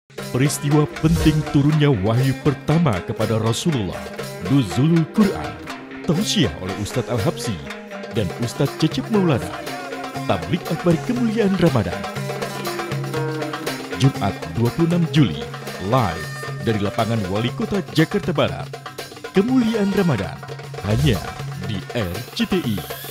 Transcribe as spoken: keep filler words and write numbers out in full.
Peristiwa penting turunnya wahyu pertama kepada Rasulullah, Nuzulul Quran, tausiah oleh Ustadz Al-Habsyi dan Ustadz Cecep Maulana, Tablik Akbar Kemuliaan Ramadan. Jumat dua puluh enam Juli, live dari lapangan Wali Kota Jakarta Barat. Kemuliaan Ramadan, hanya di R C T I.